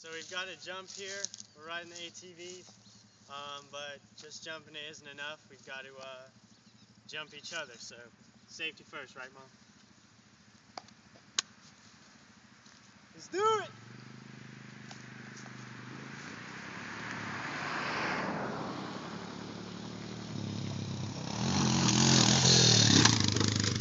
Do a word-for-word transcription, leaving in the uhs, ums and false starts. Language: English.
So we've got to jump here. We're riding the A T Vs, um, but just jumping it isn't enough. We've got to uh, jump each other. So safety first, right, Mom? Let's do it!